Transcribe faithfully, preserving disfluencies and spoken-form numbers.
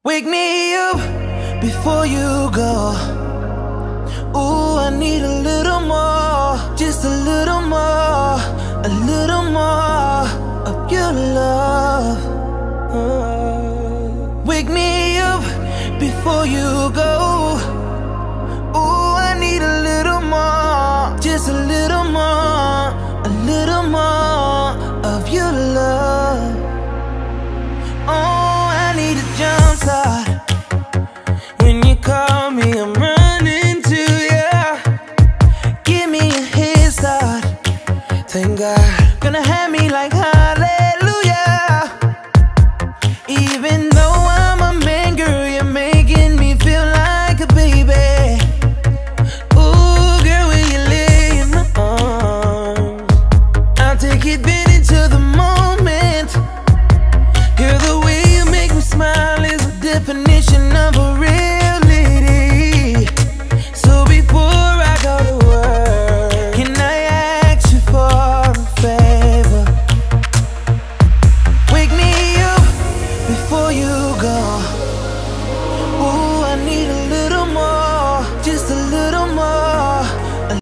Wake me up before you go. Ooh, I need a little more, just a little more, a little more of your love. Oh. Wake me up before you go.